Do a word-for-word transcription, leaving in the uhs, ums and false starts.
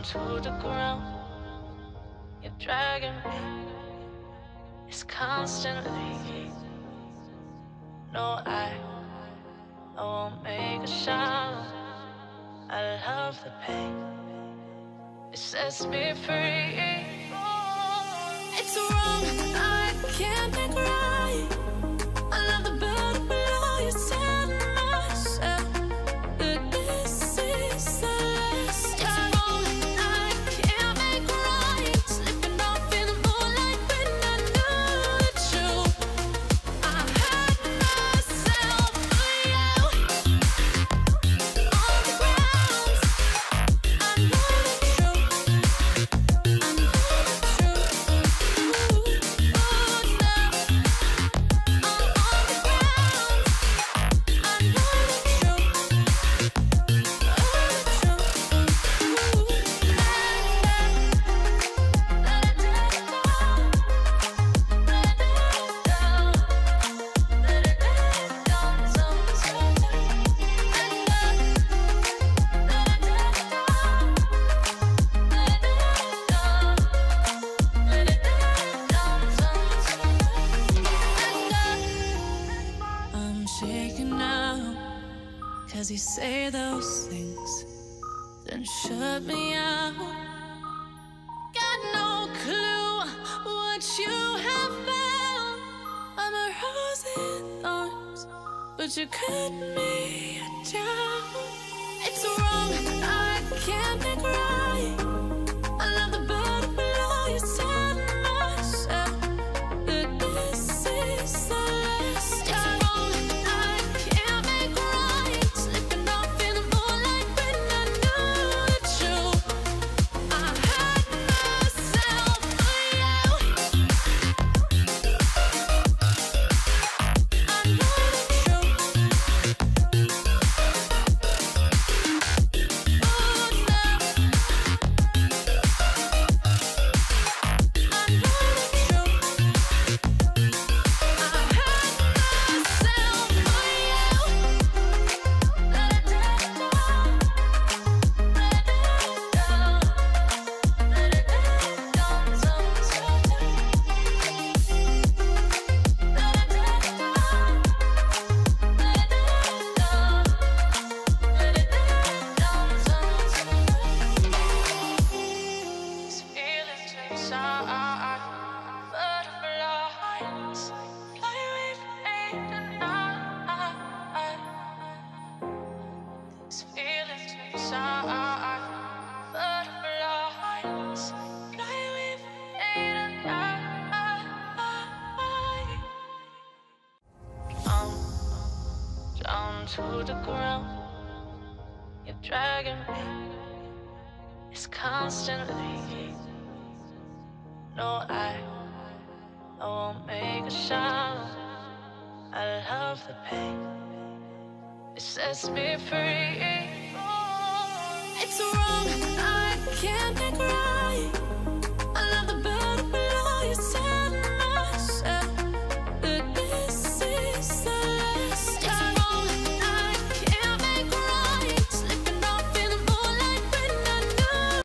to the ground. You're dragging me. It's constantly. No, I, I won't make a sound. I love the pain. It sets me free. It's wrong, I can't make right. I love the bird below you, tell myself that this is the last time. It's wrong, I can't make right. Slipping off in the moonlight when I knew the truth. I had myself for you. On the ground, I know the truth. I know the truth. I'm shaking now, cause you say those things, then shut me out. Got no clue what you have found. I'm a rose in thorns, but you cut me down. It's wrong, I can't make right. I love the bird below you, tell myself that this is the last time. It's wrong, I can't make right. Slipping off in the moonlight when I knew the truth. I had myself for you. I know the truth. Oh no. I know the truth. I had myself for you. Let it down, let it down, let it down, sometimes. Let it down, let it down, let it down, sometimes. These feelings inside, butterflies, fly with me tonight. These feelings inside, butterflies, fly with me tonight. I'm down to the ground. You're dragging me. It's constantly. No, I, I won't make a sound. I love the pain. It sets me free. It's wrong, I can't